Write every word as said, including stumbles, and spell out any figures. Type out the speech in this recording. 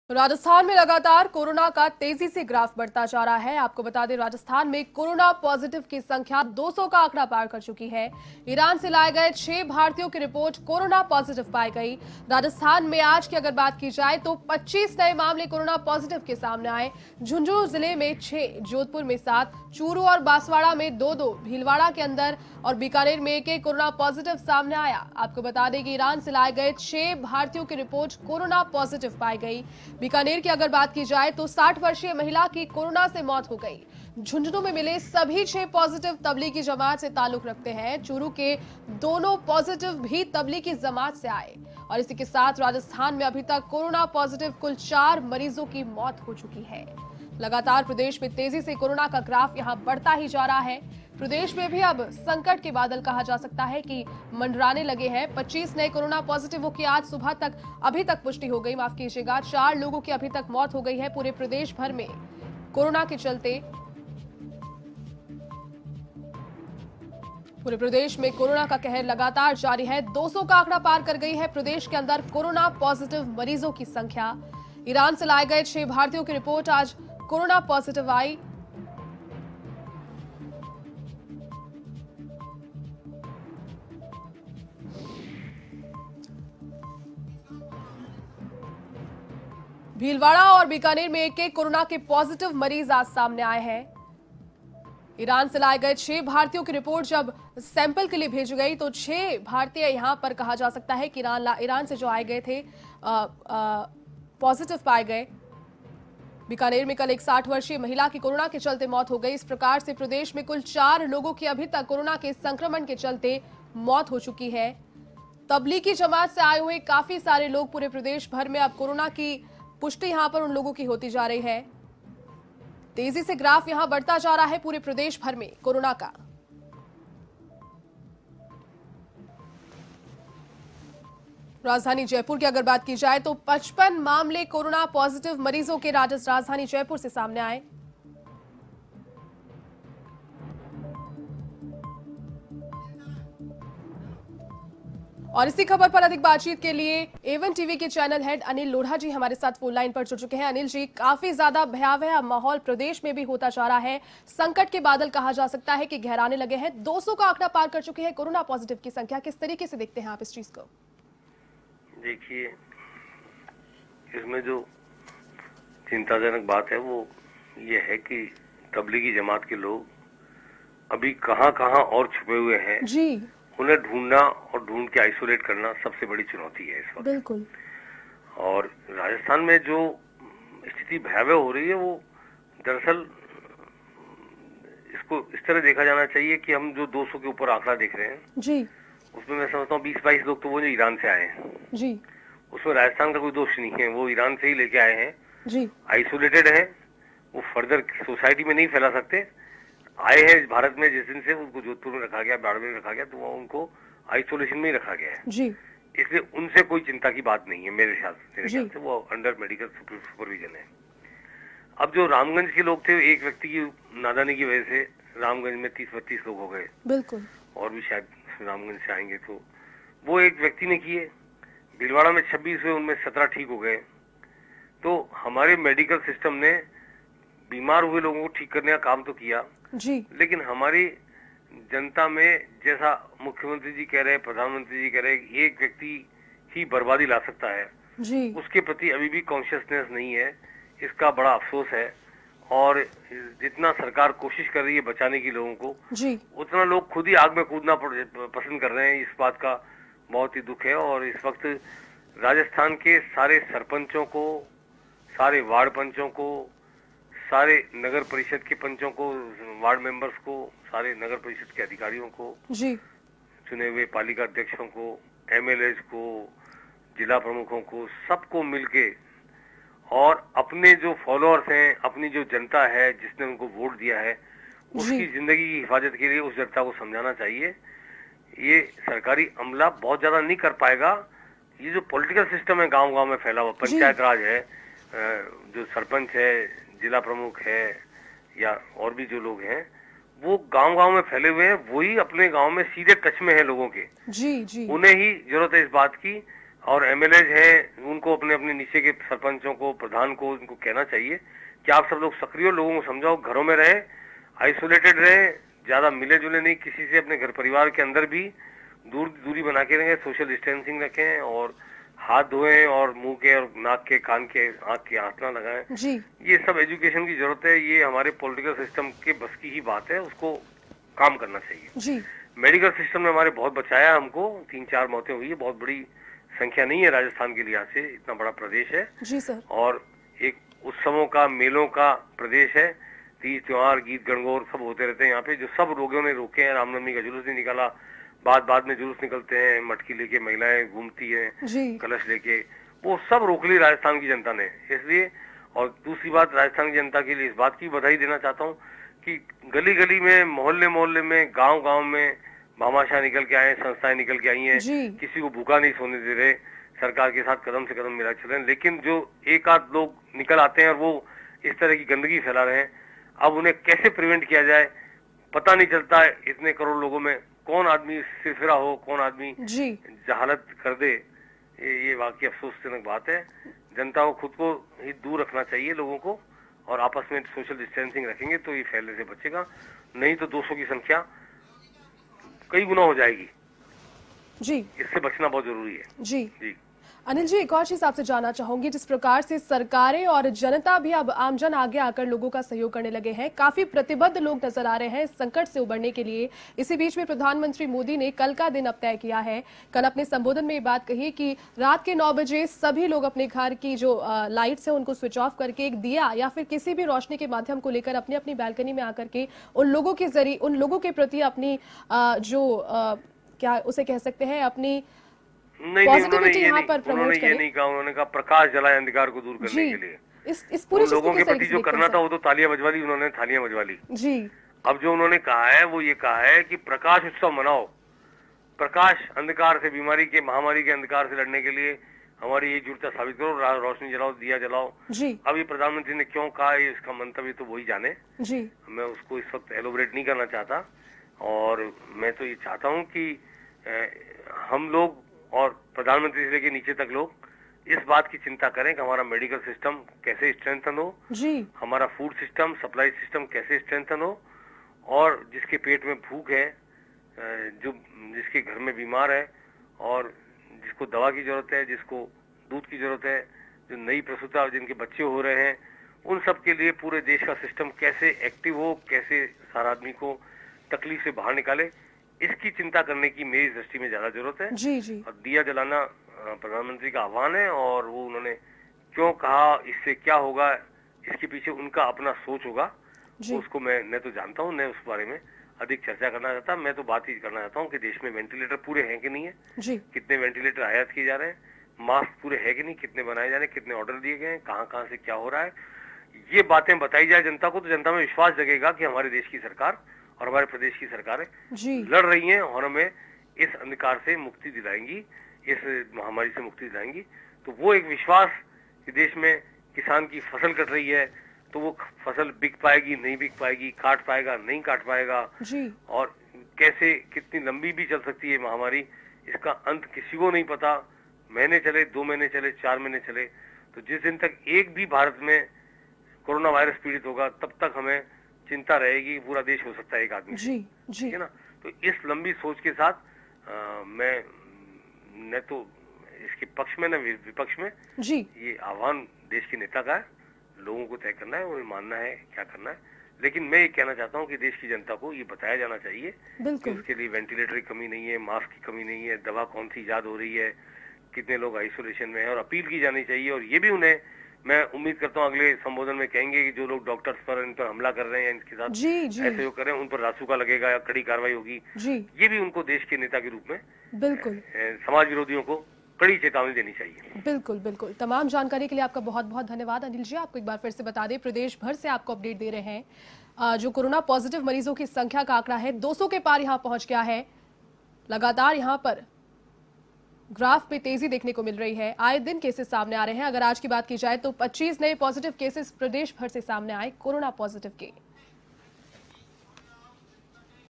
राजस्थान में लगातार कोरोना का तेजी से ग्राफ बढ़ता जा रहा है। आपको बता दें, राजस्थान में कोरोना पॉजिटिव की संख्या दो सौ का आंकड़ा पार कर चुकी है। ईरान से लाए गए छह भारतीयों की रिपोर्ट कोरोना पॉजिटिव पाई गई। राजस्थान में आज की अगर बात की जाए तो पच्चीस नए मामले कोरोना पॉजिटिव के सामने आए। झुंझुनू जिले में छह, जोधपुर में सात, चूरू और बांसवाड़ा में दो दो, भीलवाड़ा के अंदर और बीकानेर में एक एक कोरोना पॉजिटिव सामने आया। आपको बता दें कि ईरान से लाए गए छह भारतीयों की रिपोर्ट कोरोना पॉजिटिव पाई गई। बीकानेर की अगर बात की जाए तो साठ वर्षीय महिला की कोरोना से मौत हो गई। झुंझुनू में मिले सभी छह पॉजिटिव तबलीगी जमात से ताल्लुक रखते हैं। चूरू के दोनों पॉजिटिव भी तबलीगी जमात से आए। और इसी के साथ राजस्थान में अभी तक कोरोना पॉजिटिव कुल चार मरीजों की मौत हो चुकी है। लगातार प्रदेश में तेजी से कोरोना का ग्राफ यहां बढ़ता ही जा रहा है। प्रदेश में भी अब संकट के बादल कहा जा सकता है कि मंडराने लगे हैं। पच्चीस नए कोरोना पॉजिटिवों की आज सुबह तक अभी तक पुष्टि हो गई, माफ कीजिएगा। चार लोगों की अभी तक मौत हो गई है। पूरे प्रदेश भर में कोरोना के चलते पूरे प्रदेश में कोरोना का कहर लगातार जारी है। दो सौ का आंकड़ा पार कर गई है प्रदेश के अंदर कोरोना पॉजिटिव मरीजों की संख्या। ईरान से लाए गए छह भारतीयों की रिपोर्ट आज कोरोना पॉजिटिव आई। भीलवाड़ा और बीकानेर में एक एक कोरोना के पॉजिटिव मरीज आज सामने आए हैं। ईरान से लाए गए छह भारतीयों की रिपोर्ट जब सैंपल के लिए भेजी गई तो छह भारतीय यहां पर कहा जा सकता है कि ईरान ईरान से जो आए गए थे पॉजिटिव पाए गए। बीकानेर में कल एक साठ वर्षीय महिला की कोरोना के चलते मौत हो गई। इस प्रकार से प्रदेश में कुल चार लोगों की अभी तक कोरोना के संक्रमण के चलते मौत हो चुकी है। तबलीगी जमात से आए हुए काफी सारे लोग पूरे प्रदेश भर में अब कोरोना की पुष्टि यहां पर उन लोगों की होती जा रही है। तेजी से ग्राफ यहां बढ़ता जा रहा है पूरे प्रदेश भर में कोरोना का। राजधानी जयपुर की अगर बात की जाए तो पचपन मामले कोरोना पॉजिटिव मरीजों के राजधानी जयपुर से सामने आए। और इसी खबर पर अधिक बातचीत के लिए एवन टीवी के चैनल हेड अनिल लोढ़ा जी हमारे साथ फोन लाइन पर जुड़ चुके हैं। अनिल जी, काफी ज्यादा भयावह माहौल प्रदेश में भी होता जा रहा है। संकट के बादल कहा जा सकता है कि गहराने लगे हैं। दो सौ का आंकड़ा पार कर चुके हैं कोरोना पॉजिटिव की संख्या। किस तरीके से देखते हैं आप इस चीज को? देखिए, इसमें जो चिंताजनक बात है वो ये है कि तबलीगी जमात के लोग अभी कहां कहां और छुपे हुए हैं जी। उन्हें ढूंढना और ढूंढ के आइसोलेट करना सबसे बड़ी चुनौती है इस वक्त। बिल्कुल। और राजस्थान में जो स्थिति भयावह हो रही है वो दरअसल इसको इस तरह देखा जाना चाहिए कि हम जो दो सौ के ऊपर आंकड़ा देख रहे हैं जी, उसमें मैं समझता हूँ बीस बाईस लोग तो वो जो ईरान से आए हैं जी, उसमें राजस्थान का कोई दोष नहीं है। वो ईरान से ही लेके आए हैं जी, आइसोलेटेड है, वो फर्दर सोसाइटी में नहीं फैला सकते। आए हैं भारत में जिस दिन से उनको जोधपुर में रखा गया, बाड़मेर में रखा गया, तो वो उनको आइसोलेशन में ही रखा गया है। जी। इसलिए उनसे कोई चिंता की बात नहीं है मेरे ख्याल मेरे ख्याल से। वो अंडर मेडिकल सुपरविजन है। अब जो रामगंज के लोग थे, एक व्यक्ति की नादानी की वजह से रामगंज में तीस बत्तीस लोग हो गए। बिल्कुल। और भी शायद रामगंज से आएंगे तो वो एक व्यक्ति ने किए। भीलवाड़ा में छब्बीस हुए, उनमें सत्रह ठीक हो गए। तो हमारे मेडिकल सिस्टम ने बीमार हुए लोगों को ठीक करने का काम तो किया जी, लेकिन हमारी जनता में, जैसा मुख्यमंत्री जी कह रहे हैं, प्रधानमंत्री जी कह रहे हैं, एक व्यक्ति ही बर्बादी ला सकता है जी, उसके प्रति अभी भी कॉन्शियसनेस नहीं है। इसका बड़ा अफसोस है। और जितना सरकार कोशिश कर रही है बचाने की लोगों को, जी, उतना लोग खुद ही आग में कूदना पसंद कर रहे हैं। इस बात का बहुत ही दुख है। और इस वक्त राजस्थान के सारे सरपंचों को, सारे वार्ड पंचों को, सारे नगर परिषद के पंचों को, वार्ड मेंबर्स को, सारे नगर परिषद के अधिकारियों को, जी, चुने हुए पालिका अध्यक्षों को, एमएलए को, जिला प्रमुखों को, सबको मिलके और अपने जो फॉलोअर्स हैं, अपनी जो जनता है जिसने उनको वोट दिया है, उसकी जिंदगी की हिफाजत के लिए उस जनता को समझाना चाहिए। ये सरकारी अमला बहुत ज्यादा नहीं कर पाएगा। ये जो पॉलिटिकल सिस्टम है गांव गांव में फैला हुआ, पंचायत राज है, जो सरपंच है, जिला प्रमुख है या और भी जो लोग हैं, वो गांव गांव में फैले हुए हैं। वही अपने गांव में सीधे टच में है लोगों के। जी, जी। उन्हें ही जरूरत है इस बात की और एमएलए हैं उनको अपने अपने नीचे के सरपंचों को, प्रधान को, उनको कहना चाहिए कि आप सब लोग सक्रिय, लोगों को समझाओ, घरों में रहें, आइसोलेटेड रहें, ज्यादा मिले जुले नहीं किसी से, अपने घर परिवार के अंदर भी दूर दूरी बना के रहें, सोशल डिस्टेंसिंग रखें और हाथ धोएं और मुंह के और नाक के, कान के, आंख के हाथ ना लगाएं। जी। ये सब एजुकेशन की जरूरत है, ये हमारे पॉलिटिकल सिस्टम के बस की ही बात है, उसको काम करना चाहिए। जी। मेडिकल सिस्टम ने हमारे बहुत बचाया हमको, तीन चार मौतें हुई है, बहुत बड़ी संख्या नहीं है राजस्थान के लिहाज से, इतना बड़ा प्रदेश है। जी सर। और एक उत्सवों का, मेलों का प्रदेश है, तीज त्योहार, गीत गणगौर सब होते रहते हैं यहाँ पे, जो सब लोगों ने रोके हैं। रामनवमी का जुलूस नहीं निकाला, बाद बाद में जुलूस निकलते हैं, मटकी लेके महिलाएं घूमती हैं, कलश लेके, वो सब रोक ली राजस्थान की जनता ने। इसलिए, और दूसरी बात, राजस्थान की जनता के लिए इस बात की बधाई देना चाहता हूँ कि गली गली में, मोहल्ले मोहल्ले में, गांव गांव में भामाशाह निकल के आए, संस्थाएं निकल के आई हैं, किसी को भूखा नहीं सोने दे रहे, सरकार के साथ कदम से कदम मिला चल रहे हैं। लेकिन जो एक आध लोग निकल आते हैं और वो इस तरह की गंदगी फैला रहे हैं, अब उन्हें कैसे प्रिवेंट किया जाए पता नहीं चलता है। इतने करोड़ लोगों में कौन आदमी सिरफिरा हो, कौन आदमी जहालत कर दे, ये, ये वाकई अफसोसजनक बात है। जनता को खुद को ही दूर रखना चाहिए लोगों को, और आपस में सोशल डिस्टेंसिंग रखेंगे तो ये फैलने से बचेगा, नहीं तो दो सौ की संख्या कई गुना हो जाएगी। जी, इससे बचना बहुत जरूरी है। जी जी अनिल जी, एक और चीज आपसे जानना चाहूंगी, जिस प्रकार से सरकारें और जनता भी अब आमजन आगे आकर लोगों का सहयोग करने लगे हैं, काफी प्रतिबद्ध लोग नजर आ रहे हैं इस संकट से उबरने के लिए। इसी बीच में प्रधानमंत्री मोदी ने कल का दिन अब तय किया है, कल अपने संबोधन में ये बात कही कि रात के नौ बजे सभी लोग अपने घर की जो लाइट्स है उनको स्विच ऑफ करके एक दिया या फिर किसी भी रोशनी के माध्यम को लेकर अपनी अपनी बैल्कनी में आकर के उन लोगों के जरिए उन लोगों के प्रति अपनी जो क्या उसे कह सकते हैं, अपनी नहीं नहीं उन्होंने ये नहीं, उन्होंने ये नहीं कहा, उन्होंने कहा प्रकाश जलाए अंधकार को दूर करने के लिए। इस इस पूरे लोगों के प्रति जो करना था वो तो तालियां बजवा ली उन्होंने, थालियां बजवा ली। जी। अब जो उन्होंने कहा है वो ये कहा है कि प्रकाश उत्सव मनाओ, प्रकाश, अंधकार से, बीमारी के, महामारी के अंधकार से लड़ने के लिए हमारी एकजुटता साबित करो, रोशनी जलाओ, दिया जलाओ। जी। अब ये प्रधानमंत्री ने क्यों कहा, इसका मंतव्य तो वही जाने। जी। मैं उसको इस वक्त एलोबरेट नहीं करना चाहता, और मैं तो ये चाहता हूँ कि हम लोग और प्रधानमंत्री से लेकर नीचे तक लोग इस बात की चिंता करें कि हमारा मेडिकल सिस्टम कैसे स्ट्रेंथन हो, जी। हमारा फूड सिस्टम, सप्लाई सिस्टम कैसे स्ट्रेंथन हो, और जिसके पेट में भूख है, जो जिसके घर में बीमार है और जिसको दवा की जरूरत है, जिसको दूध की जरूरत है, जो नई प्रसूता, जिनके बच्चे हो रहे हैं, उन सब के लिए पूरे देश का सिस्टम कैसे एक्टिव हो, कैसे हर आदमी को तकलीफ से बाहर निकाले, इसकी चिंता करने की मेरी दृष्टि में ज्यादा जरूरत है। जी जी। और दिया जलाना प्रधानमंत्री का आह्वान है, और वो उन्होंने क्यों कहा, इससे क्या होगा, इसके पीछे उनका अपना सोच होगा, उसको मैं न तो जानता हूँ, न उस बारे में अधिक चर्चा करना चाहता। मैं तो बात ही करना चाहता हूँ कि देश में वेंटिलेटर पूरे हैं कि नहीं है, जी। कितने वेंटिलेटर आयात किए जा रहे हैं, मास्क पूरे है कि नहीं, कितने बनाए जा रहे हैं, कितने ऑर्डर दिए गए हैं, कहाँ कहाँ से क्या हो रहा है, ये बातें बताई जाए जनता को, तो जनता में विश्वास जगेगा कि हमारे देश की सरकार और हमारे प्रदेश की सरकारें लड़ रही हैं और हमें इस अंधकार से मुक्ति दिलाएंगी, इस महामारी से मुक्ति दिलाएंगी। तो वो एक विश्वास कि देश में किसान की फसल कट रही है तो वो फसल बिक पाएगी, नहीं बिक पाएगी, काट पाएगा, नहीं काट पाएगा, जी। और कैसे कितनी लंबी भी चल सकती है महामारी, इसका अंत किसी को नहीं पता। महीने चले, दो महीने चले, चार महीने चले, तो जिस दिन तक एक भी भारत में कोरोना वायरस पीड़ित होगा तब तक हमें चिंता रहेगी, पूरा देश हो सकता है एक आदमी, जी जी, है ना। तो इस लंबी सोच के साथ आ, मैं न तो इसके पक्ष में न विपक्ष में, जी, ये आह्वान देश के नेता का है, लोगों को तय करना है, उन्हें मानना है क्या करना है। लेकिन मैं ये कहना चाहता हूँ कि देश की जनता को ये बताया जाना चाहिए कि उसके लिए वेंटिलेटर की कमी नहीं है, मास्क की कमी नहीं है, दवा कौन सी इजाद हो रही है, कितने लोग आइसोलेशन में है, और अपील की जानी चाहिए। और ये भी उन्हें, मैं उम्मीद करता हूँ अगले संबोधन में कहेंगे कि जो लोग डॉक्टर्स पर, इन पर हमला कर रहे हैं, इनके साथ जी, जी, ऐसे जो कर रहे हैं, उन पर रासुका लगेगा या कड़ी कार्रवाई होगी। जी। ये भी उनको देश के नेता के रूप में बिल्कुल समाज विरोधियों को कड़ी चेतावनी देनी चाहिए। बिल्कुल बिल्कुल। तमाम जानकारी के लिए आपका बहुत बहुत धन्यवाद अनिल जी। आपको एक बार फिर से बता दें, प्रदेश भर से आपको अपडेट दे रहे हैं। जो कोरोना पॉजिटिव मरीजों की संख्या का आंकड़ा है दो सौ के पार यहां पहुंच गया है। लगातार यहां पर ग्राफ पे तेजी देखने को मिल रही है, आए दिन केसेस सामने आ रहे हैं। अगर आज की बात की जाए तो पच्चीस नए पॉजिटिव केसेस प्रदेश भर से सामने आए कोरोना पॉजिटिव के।